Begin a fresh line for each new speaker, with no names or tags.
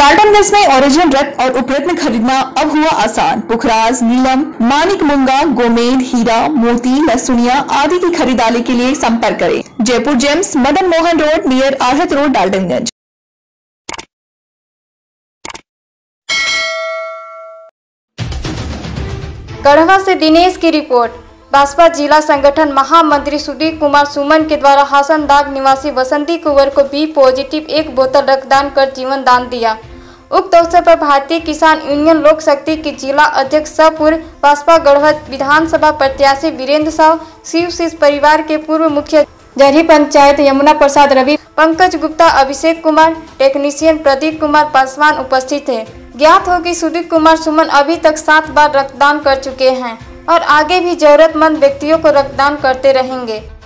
डाल्टनगंज में ओरिजिनल रक्त और उपरत्न खरीदना अब हुआ आसान। पुखराज, नीलम, मानिक मूंगा, गोमेद, हीरा, मोती, लहसुनिया आदि की खरीदारी के लिए संपर्क करें। Jaipur gems, Madan Mohan road, near आहत रोड, डाल्टनगंज।
गढ़वा से दिनेश की रिपोर्ट। भाजपा जिला संगठन महामंत्री सुदीप कुमार सुमन के द्वारा हासनदाग निवासी बसंती कुंवर को बी पॉजिटिव 1 बोतल रक्तदान कर जीवन दान दिया। उक्त अवसर पर भारतीय किसान यूनियन लोक शक्ति के जिला अध्यक्ष सह पूर्व भाजपा गढ़वा विधानसभा प्रत्याशी वीरेंद्र साव, शिव परिवार के पूर्व मुखिया जरही पंचायत यमुना प्रसाद रवि, पंकज गुप्ता, अभिषेक कुमार, टेक्नीशियन प्रदीप कुमार पासवान उपस्थित थे। ज्ञात हो कि सुदीप कुमार सुमन अभी तक 7 बार रक्तदान कर चुके हैं और आगे भी जरूरतमंद व्यक्तियों को रक्तदान करते रहेंगे।